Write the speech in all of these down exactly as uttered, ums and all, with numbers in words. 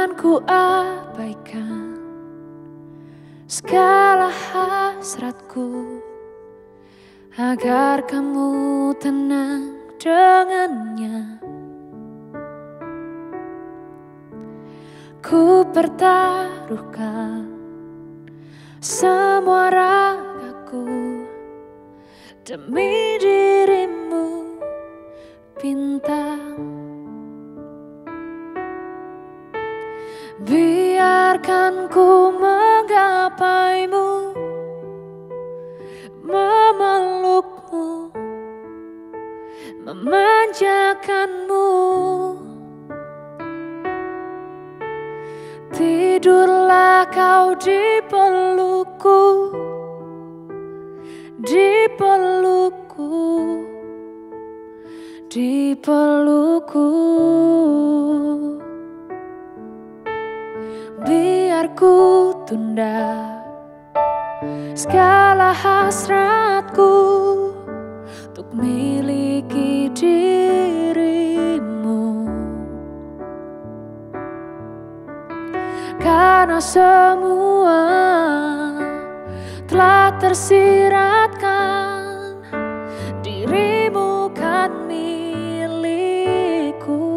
Kan ku abaikan segala hasratku agar kamu tenang dengannya. Ku pertaruhkan semua ragaku demi dirimu, bintang. Biarkan ku menggapaimu, memelukmu, memanjakanmu. Tidurlah kau di pelukku, di pelukku, di pelukku. Biar ku tunda segala hasratku untuk miliki dirimu, karena semua telah tersiratkan, dirimu kan milikku.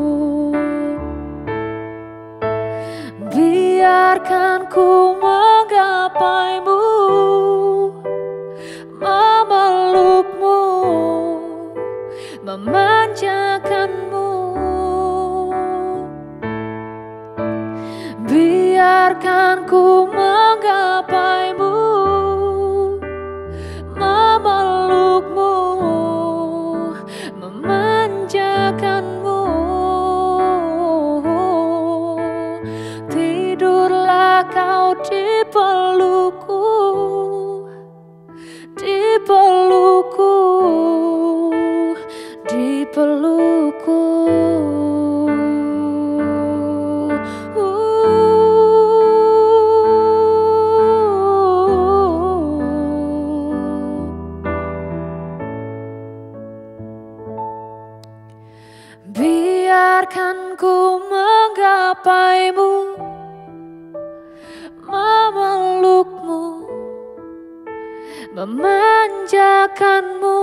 Biarkan ku menggapaimu, memelukmu, memanjakanmu. Biarkan ku menggapaimu, memelukmu, memanjakanmu. Tidurlah kau di pelukku, di pelukku, di pelukku. Biarkan ku menggapaimu, memelukmu, memanjakanmu.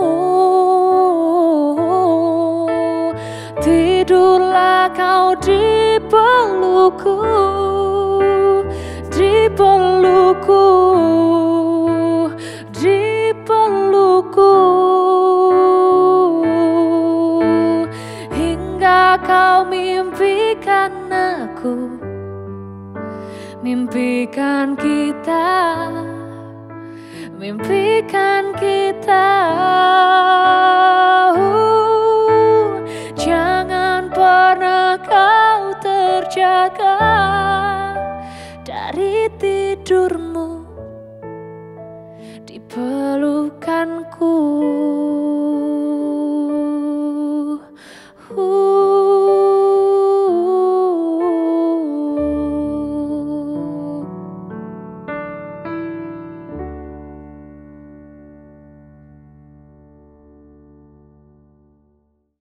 Tidurlah kau di pelukku, di pelukku, di pelukku. Hingga kau mimpikan aku, mimpikan kita, mimpikan kita. uh, Jangan pernah kau terjaga dari tidurmu di pelukanku.